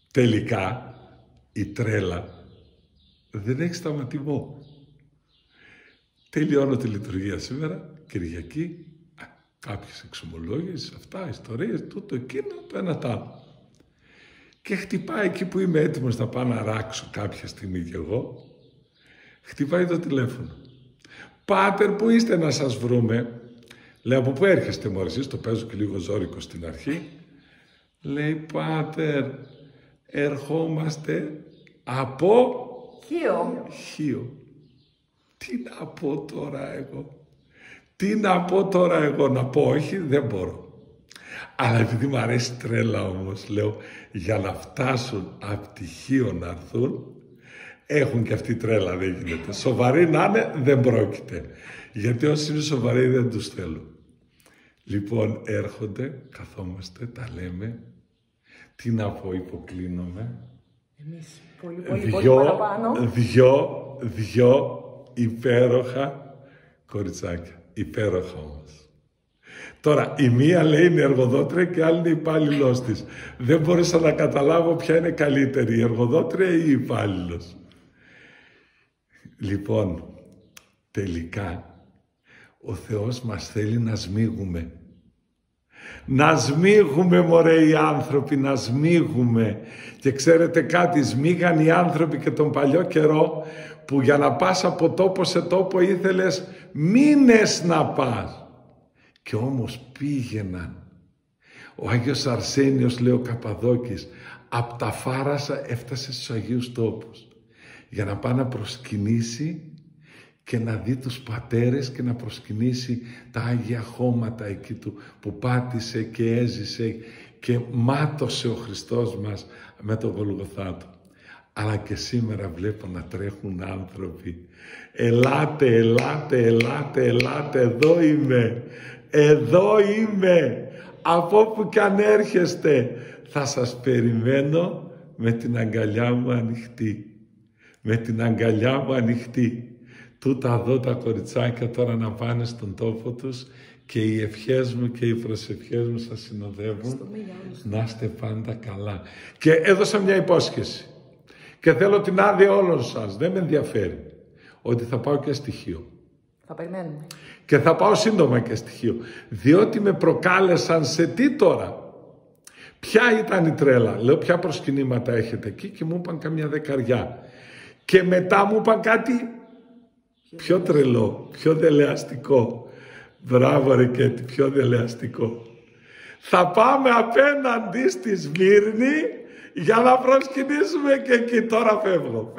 Τελικά η τρέλα δεν έχει σταματημό. Τελειώνω τη λειτουργία σήμερα, Κυριακή, κάποιες εξομολόγησεις, αυτά, ιστορίες, τούτο, εκείνο, το ένα τ' άλλο. Και χτυπάει εκεί που είμαι έτοιμος να πάω να ράξω κάποια στιγμή κι εγώ, χτυπάει το τηλέφωνο. Πάτερ, πού είστε να σας βρούμε? Λέω, από πού έρχεστε μωρέ εσείς? Το παίζω και λίγο ζόρικο στην αρχή. Λέει, πάτερ, ερχόμαστε από Χίο. Τι να πω τώρα εγώ? Τι να πω τώρα εγώ? Να πω όχι, δεν μπορώ. Αλλά επειδή μου αρέσει τρέλα όμως, λέω, για να φτάσουν από τη Χίο να έρθουν, έχουν και αυτή τρέλα, δεν γίνεται. Σοβαροί να είναι, δεν πρόκειται. Γιατί όσοι είναι σοβαροί δεν τους θέλω. Λοιπόν, έρχονται, καθόμαστε, τα λέμε. Τι να πω, υποκλίνομαι. Εμείς πολύ παραπάνω. Δυο υπέροχα κοριτσάκια. Υπέροχα όμως. Τώρα, η μία λέει είναι εργοδότρια και η άλλη είναι υπάλληλος της. Δεν μπόρεσα να καταλάβω ποια είναι καλύτερη, η εργοδότρια ή η υπάλληλος. Λοιπόν, τελικά, ο Θεός μας θέλει να σμίγουμε. Να σμίγουμε μωρέ οι άνθρωποι, να σμίγουμε. Και ξέρετε κάτι, σμίγαν οι άνθρωποι και τον παλιό καιρό που για να πας από τόπο σε τόπο ήθελες μήνες να πας. Και όμως πήγαιναν. Ο Άγιος Αρσένιος, λέει ο Καπαδόκης, απ' τα Φάρασα έφτασε στους Αγίους Τόπους για να πάει να προσκυνήσει και να δει τους πατέρες και να προσκυνήσει τα Άγια Χώματα εκεί του που πάτησε και έζησε και μάτωσε ο Χριστός μας με τον Γολγοθά του. Αλλά και σήμερα βλέπω να τρέχουν άνθρωποι. Ελάτε, ελάτε, ελάτε, ελάτε, εδώ είμαι. Εδώ είμαι. Από όπου κι αν έρχεστε θα σας περιμένω με την αγκαλιά μου ανοιχτή. Με την αγκαλιά μου ανοιχτή. Τούτα εδώ τα κοριτσάκια τώρα να πάνε στον τόπο τους και οι ευχές μου και οι προσευχές μου σας συνοδεύουν. Να είστε πάντα καλά. Και έδωσα μια υπόσχεση. Και θέλω την άδεια όλων σας. Δεν με ενδιαφέρει. Ότι θα πάω και στοιχείο. Θα περιμένουμε. Και θα πάω σύντομα και στοιχείο. Διότι με προκάλεσαν σε τι τώρα? Ποια ήταν η τρέλα? Λέω, ποια προσκυνήματα έχετε εκεί? Και μου είπαν καμιά 10. Και μετά μου είπαν κάτι πιο τρελό, πιο δελεαστικό. Μπράβο ρε Κέτη, πιο δελεαστικό. Θα πάμε απέναντι στη Σμύρνη για να προσκυνήσουμε και εκεί. Τώρα φεύγω.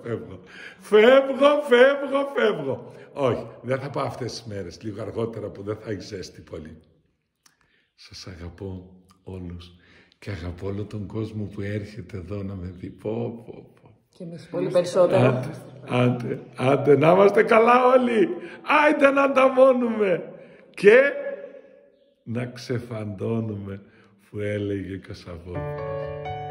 Όχι, δεν θα πάω αυτές τις μέρες, λίγο αργότερα που δεν θα έχει ζέστη πολύ. Σας αγαπώ όλους και αγαπώ όλο τον κόσμο που έρχεται εδώ να με δει. Και εμείς πολύ περισσότερο. Άντε, να είμαστε καλά όλοι. Άντε να ανταμώνουμε και να ξεφαντώνουμε που έλεγε και ο Σαββόπουλος.